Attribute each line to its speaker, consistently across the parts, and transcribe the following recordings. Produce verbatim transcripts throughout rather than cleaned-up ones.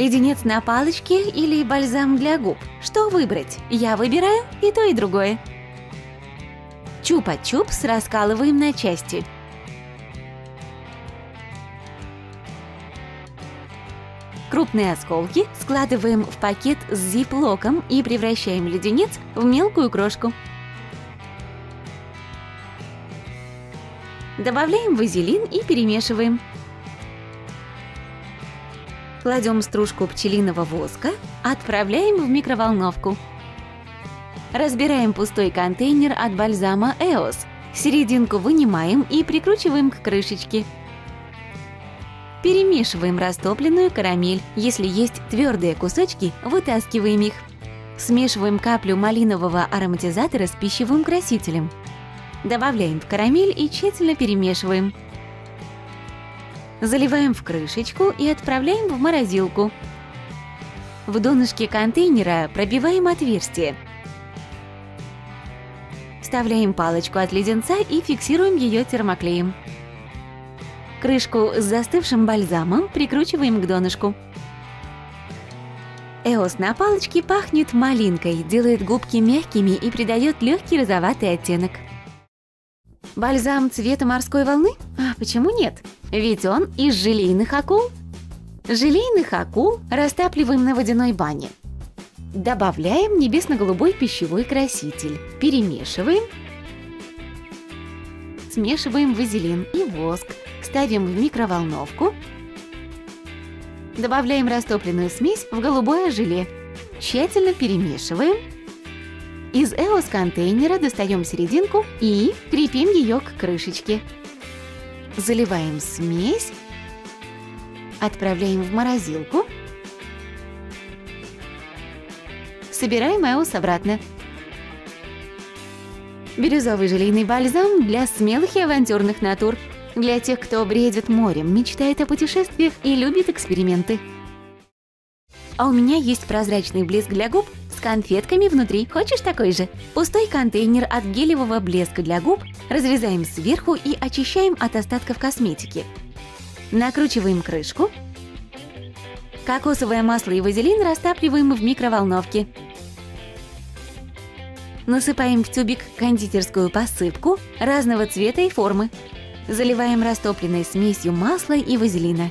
Speaker 1: Леденец на палочке или бальзам для губ? Что выбрать? Я выбираю и то, и другое. Чупа-чупс раскалываем на части. Крупные осколки складываем в пакет с зип-локом и превращаем леденец в мелкую крошку. Добавляем вазелин и перемешиваем. Кладем стружку пчелиного воска, отправляем в микроволновку. Разбираем пустой контейнер от бальзама эос. Серединку вынимаем и прикручиваем к крышечке. Перемешиваем растопленную карамель. Если есть твердые кусочки, вытаскиваем их. Смешиваем каплю малинового ароматизатора с пищевым красителем. Добавляем в карамель и тщательно перемешиваем. Заливаем в крышечку и отправляем в морозилку. В донышке контейнера пробиваем отверстие. Вставляем палочку от леденца и фиксируем ее термоклеем. Крышку с застывшим бальзамом прикручиваем к донышку. эос на палочке пахнет малинкой, делает губки мягкими и придает легкий розоватый оттенок. Бальзам цвета морской волны? А почему нет? Ведь он из желейных акул. Желейных акул растапливаем на водяной бане. Добавляем небесно-голубой пищевой краситель. Перемешиваем. Смешиваем вазелин и воск. Ставим в микроволновку. Добавляем растопленную смесь в голубое желе. Тщательно перемешиваем. Из эос контейнера достаем серединку и крепим ее к крышечке. Заливаем смесь. Отправляем в морозилку. Собираем эос обратно. Бирюзовый желейный бальзам для смелых и авантюрных натур. Для тех, кто бредит морем, мечтает о путешествиях и любит эксперименты. А у меня есть прозрачный блеск для губ с конфетками внутри. Хочешь такой же? Пустой контейнер от гелевого блеска для губ разрезаем сверху и очищаем от остатков косметики. Накручиваем крышку. Кокосовое масло и вазелин растапливаем в микроволновке. Насыпаем в тюбик кондитерскую посыпку разного цвета и формы. Заливаем растопленной смесью масла и вазелина.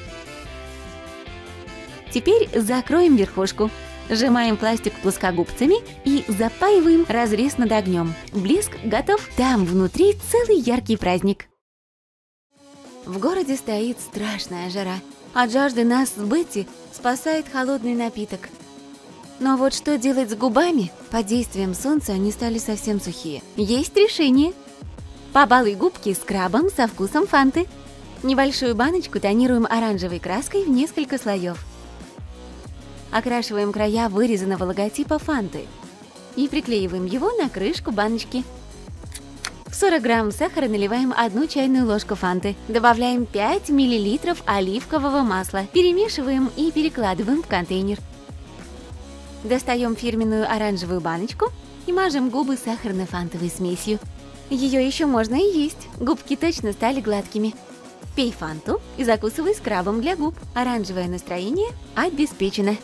Speaker 1: Теперь закроем верхушку. Сжимаем пластик плоскогубцами и запаиваем разрез над огнем. Блеск готов. Там внутри целый яркий праздник. В городе стоит страшная жара. От жажды нас с Бетти спасает холодный напиток. Но вот что делать с губами? Под действием солнца они стали совсем сухие. Есть решение. Побалуй губки скрабом со вкусом фанты. Небольшую баночку тонируем оранжевой краской в несколько слоев. Окрашиваем края вырезанного логотипа фанты и приклеиваем его на крышку баночки. В сорок грамм сахара наливаем одну чайную ложку фанты. Добавляем пять миллилитров оливкового масла. Перемешиваем и перекладываем в контейнер. Достаем фирменную оранжевую баночку и мажем губы сахарно-фантовой смесью. Ее еще можно и есть. Губки точно стали гладкими. Пей фанту и закусывай скрабом для губ. Оранжевое настроение обеспечено.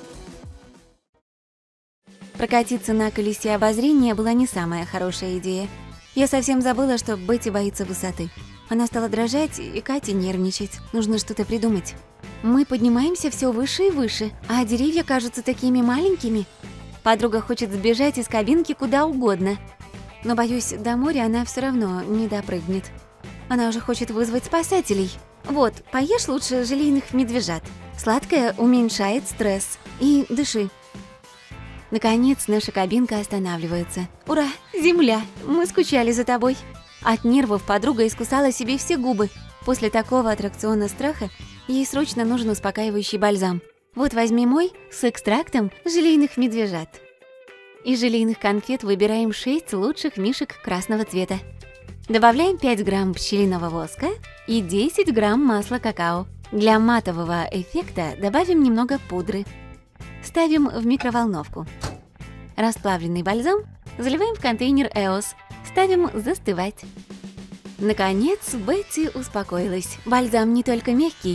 Speaker 1: Прокатиться на колесе обозрения была не самая хорошая идея. Я совсем забыла, что Бетти боится высоты. Она стала дрожать, и Кате нервничать. Нужно что-то придумать. Мы поднимаемся все выше и выше, а деревья кажутся такими маленькими. Подруга хочет сбежать из кабинки куда угодно. Но, боюсь, до моря она все равно не допрыгнет. Она уже хочет вызвать спасателей. Вот, поешь лучше желейных медвежат. Сладкое уменьшает стресс. И дыши. Наконец, наша кабинка останавливается. Ура! Земля! Мы скучали за тобой. От нервов подруга искусала себе все губы. После такого аттракциона страха ей срочно нужен успокаивающий бальзам. Вот возьми мой с экстрактом желейных медвежат. Из желейных конфет выбираем шесть лучших мишек красного цвета. Добавляем пять грамм пчелиного воска и десять грамм масла какао. Для матового эффекта добавим немного пудры. Ставим в микроволновку. Расплавленный бальзам заливаем в контейнер эос. Ставим застывать. Наконец, Бетти успокоилась. Бальзам не только мягкий,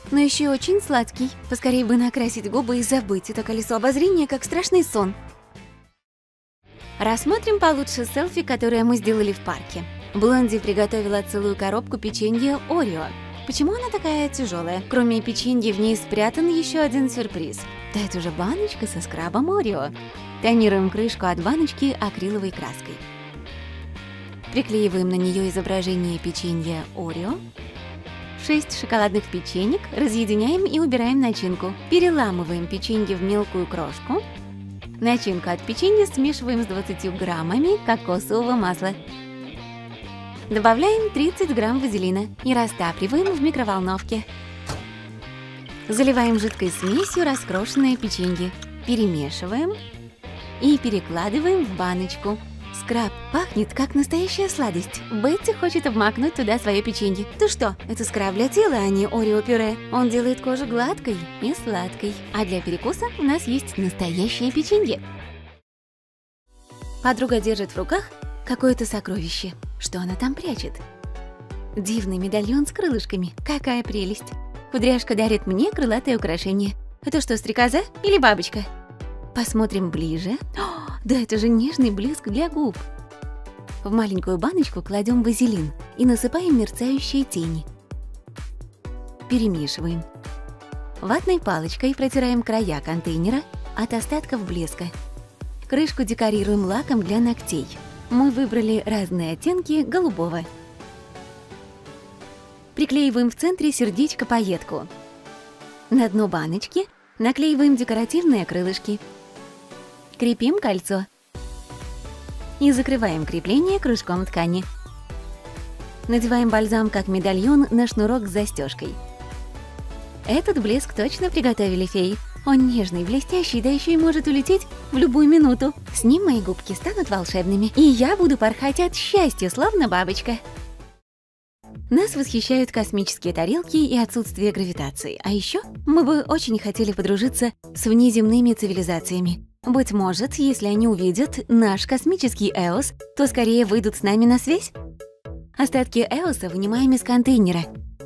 Speaker 1: но еще и очень сладкий. Поскорее бы накрасить губы и забыть это колесо обозрения, как страшный сон. Рассмотрим получше селфи, которое мы сделали в парке. Блонди приготовила целую коробку печенья Орео. Почему она такая тяжелая? Кроме печенья в ней спрятан еще один сюрприз. Да это же баночка со скрабом Орео. Тонируем крышку от баночки акриловой краской. Приклеиваем на нее изображение печенья Орео. шесть шоколадных печенек разъединяем и убираем начинку. Переламываем печенье в мелкую крошку. Начинку от печенья смешиваем с двадцатью граммами кокосового масла. Добавляем тридцать грамм вазелина и растапливаем в микроволновке. Заливаем жидкой смесью раскрошенное печенье. Перемешиваем и перекладываем в баночку. Скраб пахнет, как настоящая сладость. Бетти хочет обмакнуть туда свое печенье. Ты что, это скраб для тела, а не орео-пюре. Он делает кожу гладкой и сладкой. А для перекуса у нас есть настоящее печенье. Подруга держит в руках какое-то сокровище. Что она там прячет? Дивный медальон с крылышками. Какая прелесть. Кудряшка дарит мне крылатое украшение. Это что, стрекоза или бабочка? Посмотрим ближе. О, да это же нежный блеск для губ. В маленькую баночку кладем вазелин и насыпаем мерцающие тени. Перемешиваем. Ватной палочкой протираем края контейнера от остатков блеска. Крышку декорируем лаком для ногтей. Мы выбрали разные оттенки голубого. Приклеиваем в центре сердечко-пайетку. На дно баночки наклеиваем декоративные крылышки. Крепим кольцо. И закрываем крепление кружком ткани. Надеваем бальзам как медальон на шнурок с застежкой. Этот блеск точно приготовили феи. Он нежный, блестящий, да еще и может улететь в любую минуту. С ним мои губки станут волшебными, и я буду порхать от счастья, словно бабочка. Нас восхищают космические тарелки и отсутствие гравитации. А еще мы бы очень хотели подружиться с внеземными цивилизациями. Быть может, если они увидят наш космический Эос, то скорее выйдут с нами на связь. Остатки Эоса вынимаем из контейнера.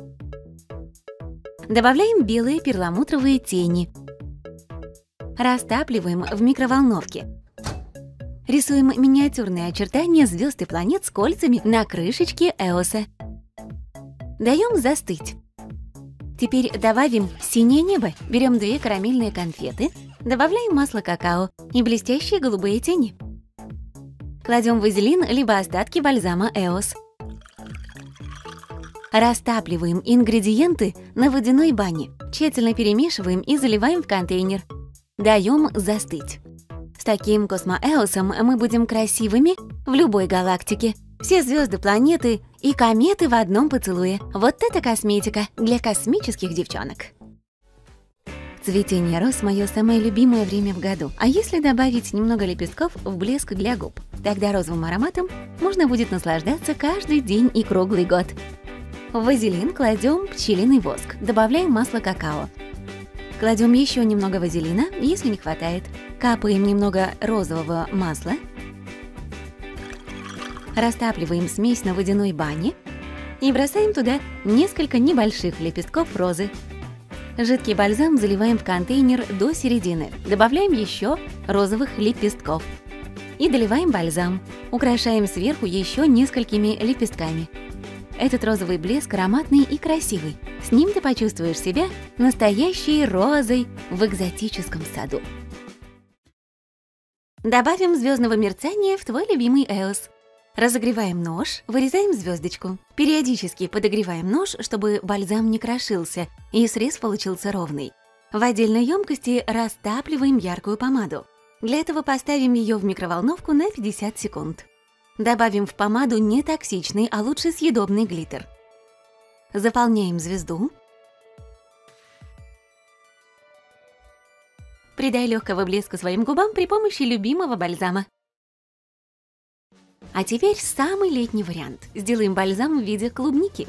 Speaker 1: Добавляем белые перламутровые тени. Растапливаем в микроволновке. Рисуем миниатюрные очертания звезд и планет с кольцами на крышечке Эоса. Даем застыть. Теперь добавим синее небо. Берем две карамельные конфеты, добавляем масло какао и блестящие голубые тени. Кладем вазелин либо остатки бальзама Эос. Растапливаем ингредиенты на водяной бане. Тщательно перемешиваем и заливаем в контейнер. Даем застыть. С таким космоэосом мы будем красивыми в любой галактике. Все звезды, планеты и кометы в одном поцелуе. Вот это косметика для космических девчонок. Цветение роз – мое самое любимое время в году. А если добавить немного лепестков в блеск для губ, тогда розовым ароматом можно будет наслаждаться каждый день и круглый год. В вазелин кладем пчелиный воск, добавляем масло какао. Кладем еще немного вазелина, если не хватает. Капаем немного розового масла. Растапливаем смесь на водяной бане и бросаем туда несколько небольших лепестков розы. Жидкий бальзам заливаем в контейнер до середины. Добавляем еще розовых лепестков. И доливаем бальзам. Украшаем сверху еще несколькими лепестками. Этот розовый блеск ароматный и красивый. С ним ты почувствуешь себя настоящей розой в экзотическом саду. Добавим звездного мерцания в твой любимый Эос. Разогреваем нож, вырезаем звездочку. Периодически подогреваем нож, чтобы бальзам не крошился и срез получился ровный. В отдельной емкости растапливаем яркую помаду. Для этого поставим ее в микроволновку на пятьдесят секунд. Добавим в помаду не токсичный, а лучше съедобный глиттер. Заполняем звезду. Придай легкого блеска своим губам при помощи любимого бальзама. А теперь самый летний вариант. Сделаем бальзам в виде клубники.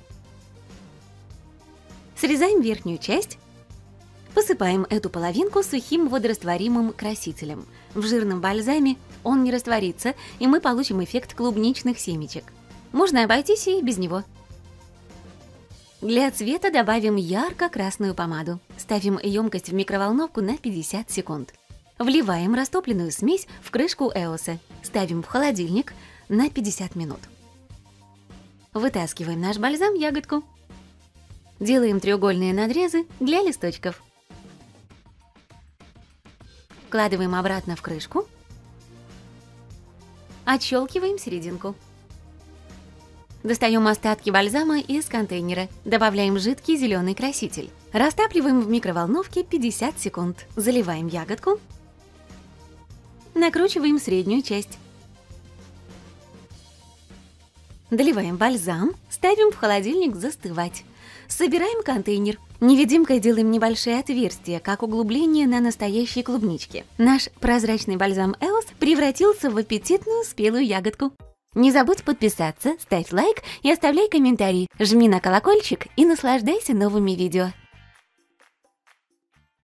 Speaker 1: Срезаем верхнюю часть. Посыпаем эту половинку сухим водорастворимым красителем. В жирном бальзаме он не растворится, и мы получим эффект клубничных семечек. Можно обойтись и без него. Для цвета добавим ярко-красную помаду. Ставим емкость в микроволновку на пятьдесят секунд. Вливаем растопленную смесь в крышку Эоса. Ставим в холодильник на пятьдесят минут. Вытаскиваем наш бальзам-ягодку. Делаем треугольные надрезы для листочков. Вкладываем обратно в крышку. Отщелкиваем серединку. Достаем остатки бальзама из контейнера. Добавляем жидкий зеленый краситель. Растапливаем в микроволновке пятьдесят секунд. Заливаем ягодку. Накручиваем среднюю часть. Доливаем бальзам. Ставим в холодильник застывать. Собираем контейнер. Невидимкой делаем небольшие отверстия, как углубление на настоящей клубничке. Наш прозрачный бальзам Эос превратился в аппетитную спелую ягодку. Не забудь подписаться, ставь лайк и оставляй комментарий. Жми на колокольчик и наслаждайся новыми видео.